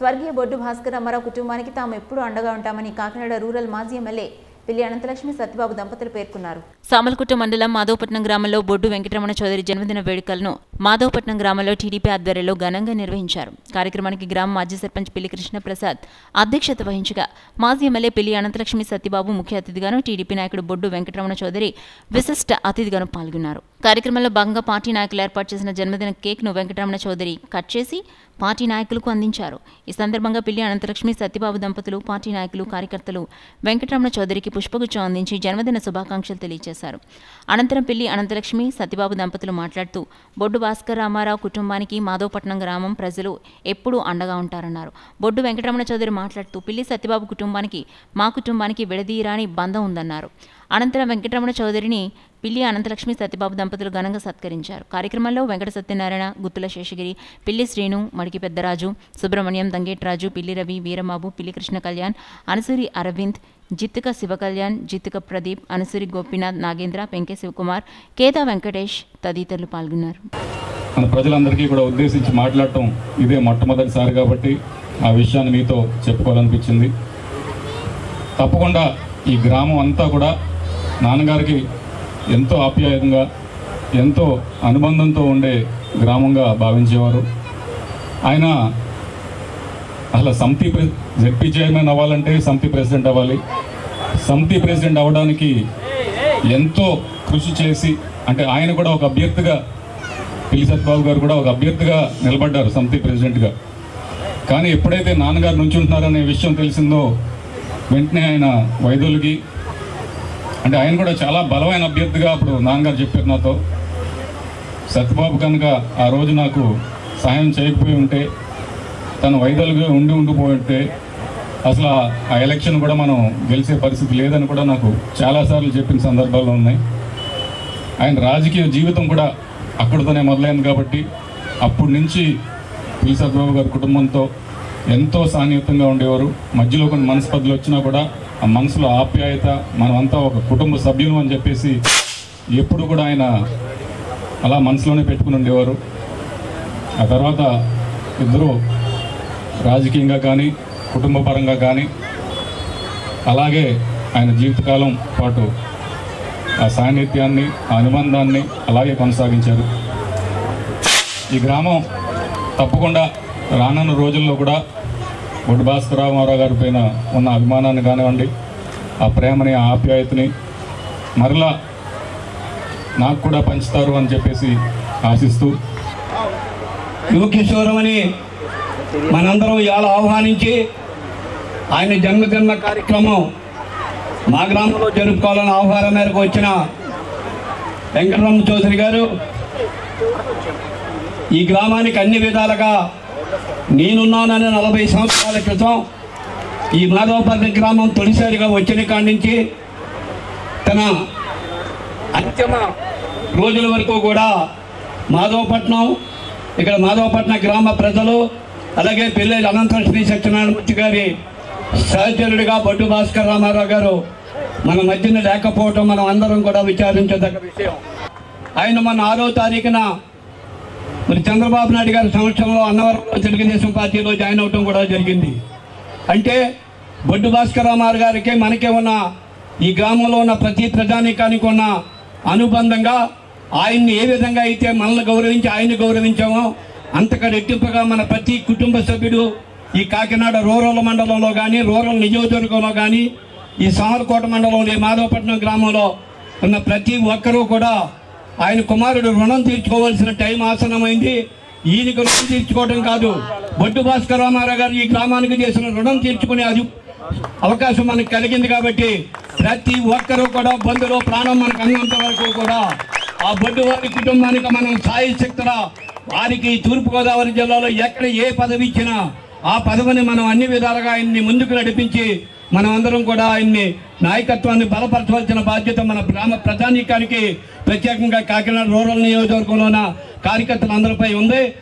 స్వర్గీయ బొడ్డు భాస్కర్ రామారావు కుటుంబానికి తాము ఎప్పుడూ అండగా ఉంటామని కాకినాడ రూరల్ మాజీ ఎమ్మెల్యే పిల్లి అనంతలక్ష్మి సత్యబాబు దంపతులు పేర్కొన్నారు. సామలకుట్ట మండలం మాధవపట్నం గ్రామంలో బొడ్డు వెంకటరమణ చౌదరి జన్మదిన వేడుకలను మాధవపట్నం గ్రామంలో టీడీపీ ఆధ్వర్యంలో ఘనంగా నిర్వహించారు. కార్యక్రమానికి గ్రామ మాజీ సర్పంచ్ పిల్లి కృష్ణప్రసాద్ అధ్యక్షత వహించగా మాజీ ఎమ్మెల్యే పిల్లి అనంతలక్ష్మి సత్యబాబు ముఖ్య అతిథిగాను, టీడీపీ నాయకుడు బొడ్డు వెంకటరమణ చౌదరి విశిష్ట అతిథిగాను పాల్గొన్నారు. కార్యక్రమంలో భాగంగా పార్టీ నాయకులు ఏర్పాటు చేసిన జన్మదిన కేక్ను వెంకటరమణ చౌదరి కట్ చేసి పార్టీ నాయకులకు అందించారు. ఈ సందర్భంగా పిల్లి అనంతలక్ష్మి సత్యబాబు దంపతులు, పార్టీ నాయకులు, కార్యకర్తలు వెంకటరమణ చౌదరికి పుష్పగుచ్చం అందించి జన్మదిన శుభాకాంక్షలు తెలియజేశారు. అనంతరం పిల్లి అనంతలక్ష్మి సత్యబాబు దంపతులు మాట్లాడుతూ బొడ్డు భాస్కర్ రామారావు కుటుంబానికి మాధవపట్నం గ్రామం ప్రజలు ఎప్పుడూ అండగా ఉంటారన్నారు. బొడ్డు వెంకటరమణ చౌదరి మాట్లాడుతూ పిల్లి సత్యబాబు కుటుంబానికి మా కుటుంబానికి విడదీయరాని బంధం ఉందన్నారు. అనంతరం వెంకటరమణ చౌదరిని పిల్లి అనంతలక్ష్మి సత్యబాబు దంపతులు ఘనంగా సత్కరించారు. కార్యక్రమంలో వెంకట సత్యనారాయణ, గుత్తుల శేషగిరి, పిల్లి శ్రీను, మడికి పెద్దరాజు, సుబ్రహ్మణ్యం, దంగేట్రాజు, పిల్లి రవి, వీరబాబు, పిల్లి కృష్ణ కళ్యాణ్, అనసూరి అరవింద్, జిత్తుక శివకళ్యాణ్, జిత్తుక ప్రదీప్, అనసూరి గోపీనాథ్, నాగేంద్ర, పెంకే శివకుమార్, కేదా వెంకటేష్ తదితరులు పాల్గొన్నారు. మన ప్రజలందరికీ కూడా ఉద్దేశించి మాట్లాడటం ఇదే మొట్టమొదటిసారి కాబట్టి ఆ విషయాన్ని మీతో చెప్పుకోవాలనిపించింది. తప్పకుండా ఈ గ్రామం అంతా కూడా నాన్నగారికి ఎంతో ఆప్యాయంగా, ఎంతో అనుబంధంతో ఉండే గ్రామంగా భావించేవారు. ఆయన అసలు సమితి జెడ్పీ చైర్మన్ అవ్వాలంటే సమితి ప్రెసిడెంట్ అవ్వాలి. సమితి ప్రెసిడెంట్ అవ్వడానికి ఎంతో కృషి చేసి, అంటే ఆయన కూడా ఒక అభ్యర్థిగా, పిల్లి సత్యబాబు గారు కూడా ఒక అభ్యర్థిగా నిలబడ్డారు సమితి ప్రెసిడెంట్గా. కానీ ఎప్పుడైతే నాన్నగారు నుంచుంటున్నారనే విషయం తెలిసిందో వెంటనే ఆయన వైదొలిగి, అంటే ఆయన కూడా చాలా బలమైన అభ్యర్థిగా అప్పుడు నాన్నగారు చెప్పారు నాతో, సత్యబాబు కనుక ఆ రోజు నాకు సహాయం చేయకపోయి ఉంటే, తను వైదొలిగా ఉండిపోయి ఉంటే అసలు ఆ ఎలక్షన్ కూడా మనం గెలిచే పరిస్థితి లేదని కూడా నాకు చాలాసార్లు చెప్పిన సందర్భాలు ఉన్నాయి. ఆయన రాజకీయ జీవితం కూడా అక్కడితోనే మొదలైంది కాబట్టి అప్పటి నుంచి పిల్లి సత్యబాబు గారి కుటుంబంతో ఎంతో సాన్నిహితంగా ఉండేవారు. మధ్యలో కొన్ని మనస్పర్ధలు వచ్చినా కూడా ఆ మనసులో ఆప్యాయత, మనమంతా ఒక కుటుంబ సభ్యులు అని చెప్పేసి ఎప్పుడు కూడా ఆయన అలా మనసులోనే పెట్టుకుని ఉండేవారు. ఆ తర్వాత ఇద్దరు రాజకీయంగా కానీ, కుటుంబ పరంగా కానీ, అలాగే ఆయన జీవితకాలం పాటు ఆ సాన్నిధ్యాన్ని, ఆ అనుబంధాన్ని అలాగే కొనసాగించారు. ఈ గ్రామం తప్పకుండా రానున్న రోజుల్లో కూడా బొడ్డు భాస్కర్ రామారావు గారి పైన ఉన్న అభిమానాన్ని కానివ్వండి, ఆ ప్రేమని, ఆ ఆప్యాయతని మరలా నాకు కూడా పంచుతారు అని చెప్పేసి ఆశిస్తూ, యువకిషోరం అని మనందరం ఇవాళ ఆహ్వానించి ఆయన జన్మదిన కార్యక్రమం మా గ్రామంలో జరుపుకోవాలని ఆహ్వానం మేరకు వచ్చిన వెంకటరమణ చౌదరి గారు ఈ గ్రామానికి అన్ని విధాలుగా నేనున్నానని 40 సంవత్సరాల క్రితం ఈ మాధవపట్నం గ్రామం తొలిసారిగా వచ్చిన కాడి నుంచి తన అంతిమ రోజుల వరకు కూడా మాధవపట్నం, ఇక్కడ మాధవపట్నం గ్రామ ప్రజలు, అలాగే పిల్లి అనంతలక్ష్మి సత్యనారాయణమూర్తి గారి సహచరుడిగా బొడ్డు భాస్కర్ రామారావు గారు మన మధ్యన లేకపోవటం మనం అందరం కూడా విచారించదగ్గ విషయం. ఆయన మన 6వ తారీఖున మరి చంద్రబాబు నాయుడు గారి సంవత్సరంలో అన్నవరంలో తెలుగుదేశం పార్టీలో జాయిన్ అవటం కూడా జరిగింది. అంటే బొడ్డు భాస్కర్ రామారావు గారికి మనకే ఉన్న ఈ గ్రామంలో ఉన్న ప్రతి ప్రజానీకానికి ఉన్న అనుబంధంగా ఆయన్ని ఏ విధంగా అయితే మనల్ని గౌరవించి ఆయన్ని గౌరవించామో అంతగా రెట్టింపుగా మన ప్రతి కుటుంబ సభ్యుడు ఈ కాకినాడ రూరల్ మండలంలో కానీ, రూరల్ నియోజకవర్గంలో కానీ, ఈ సామర్కోట మండలంలో మాధవపట్నం గ్రామంలో ఉన్న ప్రతి ఒక్కరూ కూడా ఆయన కుమారుడు రుణం తీర్చుకోవాల్సిన టైం ఆసనమైంది. ఈయనకు రుణం తీర్చుకోవడం కాదు, బొడ్డు భాస్కర్ రామారావు గారు ఈ గ్రామానికి చేసిన రుణం తీర్చుకునే అవకాశం మనకు కలిగింది. కాబట్టి ప్రతి ఒక్కరూ కూడా బంధులో ప్రాణం మనకు అన్నంత వరకు కూడా ఆ బొడ్డు వారి కుటుంబానికి మనం సాయశక్తుల వారికి తూర్పుగోదావరి జిల్లాలో ఎక్కడ ఏ పదవి ఇచ్చినా ఆ పదవిని మనం అన్ని విధాలుగా ఆయన్ని ముందుకు నడిపించి మనం అందరం కూడా ఆయన్ని నాయకత్వాన్ని బలపరచవలసిన బాధ్యత మన గ్రామ ప్రజానీకానికి, ప్రత్యేకంగా కాకినాడ రూరల్ నియోజకవర్గంలో ఉన్న కార్యకర్తలందరిపై ఉంది.